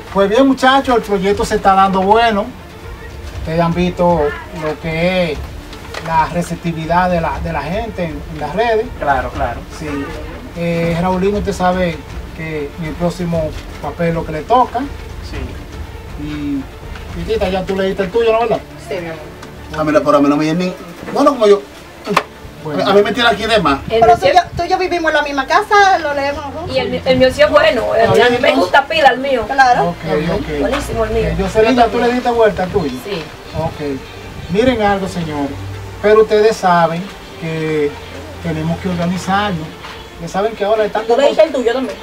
Pues bien, muchachos, el proyecto se está dando bueno. Ustedes han visto lo que es la receptividad de la gente en las redes. Claro. Sí. Raulino, usted sabe que en el próximo papel lo que le toca. Sí. Y Tita, ya tú leíste el tuyo, ¿no, verdad? Sí, mi amor. A mí, pero a mí no me vienen. Bueno, como yo. Bueno. A mí me tiene aquí de más. Pero tú y yo vivimos en la misma casa, lo leemos juntos. Y el mío sí es bueno. A mí me gusta pila el mío. Claro. Ok. Buenísimo el mío. Jocelyn, ¿tú le diste vuelta al tuyo? Sí. Ok. Miren algo, señores. Pero ustedes saben que tenemos que organizarnos. Ustedes saben que ahora están... ¿Tú leíste el tuyo también?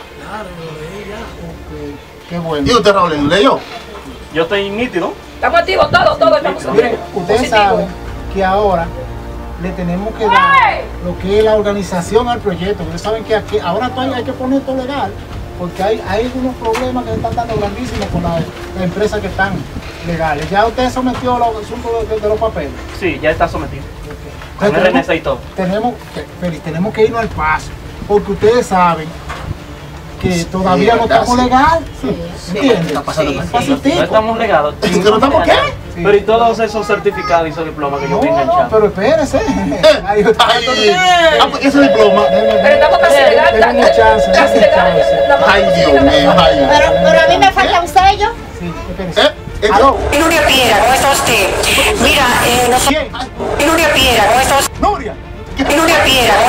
Ok. Qué bueno. ¿Y usted, Raúl, leyó? Yo estoy nítido. Estamos activos todos estamos Miren, activos. ustedes Positivo. saben que ahora le tenemos que dar lo que es la organización al proyecto. Ustedes saben que aquí, ahora hay que poner todo legal, porque hay unos problemas que se están dando grandísimos con las empresas que están legales. ¿Ya usted sometió los asuntos de los papeles? Sí, ya está sometido. Entonces, Con RNC y todo. tenemos que irnos al paso, porque ustedes saben que todavía no ¿verdad? estamos legal. ¿Entienden? Está pasando Sí, mal. sí. Pasitico. No estamos legados. ¿Que no estamos qué? Sí. Pero y todos esos certificados y esos diplomas que yo vi No, enganchados. pero espérese. Ahí Ese diploma. Pero estamos casi legal. Tenemos chance, Casi tenemos legal. chance. La mano Ay, sí, Dios la mío, mano. ay. Pero a mí me falta un sello. Sí, espérese. ¿Eh? Aló. Nuria Piera, ¿cómo está usted? Mira, ¿Quién? Nuria Piera, ¿cómo está usted? Nuria. Nuria Piera,